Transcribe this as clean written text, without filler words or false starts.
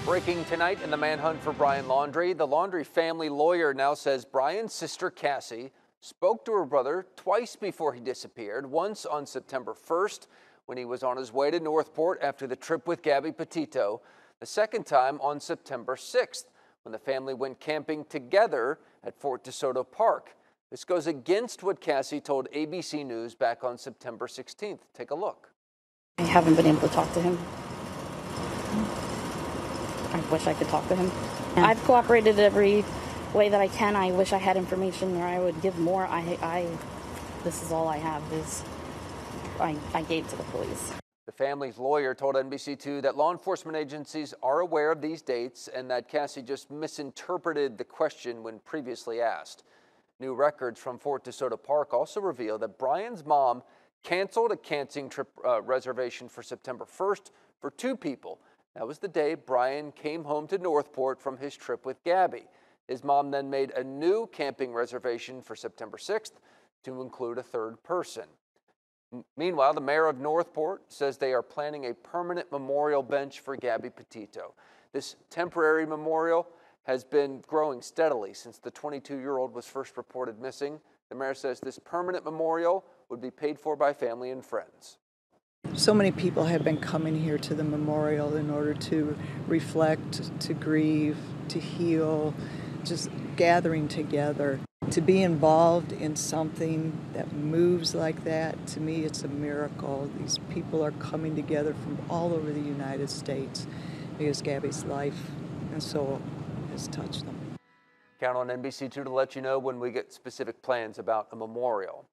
Breaking tonight in the manhunt for Brian Laundrie. The Laundrie family lawyer now says Brian's sister Cassie spoke to her brother twice before he disappeared. Once on September 1st when he was on his way to Northport after the trip with Gabby Petito. The second time on September 6th when the family went camping together at Fort DeSoto Park. This goes against what Cassie told ABC News back on September 16th. Take a look. I haven't been able to talk to him. I wish I could talk to him. Yeah. I've cooperated every way that I can. I wish I had information or I would give more. This is all I have is I gave to the police. The family's lawyer told NBC2 that law enforcement agencies are aware of these dates and that Cassie just misinterpreted the question when previously asked. New records from Fort DeSoto Park also reveal that Brian's mom canceled a camping trip reservation for September 1st for two people. That was the day Brian came home to Northport from his trip with Gabby. His mom then made a new camping reservation for September 6th to include a third person. Meanwhile, the mayor of Northport says they are planning a permanent memorial bench for Gabby Petito. This temporary memorial has been growing steadily since the 22-year-old was first reported missing. The mayor says this permanent memorial would be paid for by family and friends. So many people have been coming here to the memorial in order to reflect, to grieve, to heal, just gathering together. To be involved in something that moves like that, to me, it's a miracle. These people are coming together from all over the United States because Gabby's life and soul has touched them. Count on NBC2 to let you know when we get specific plans about a memorial.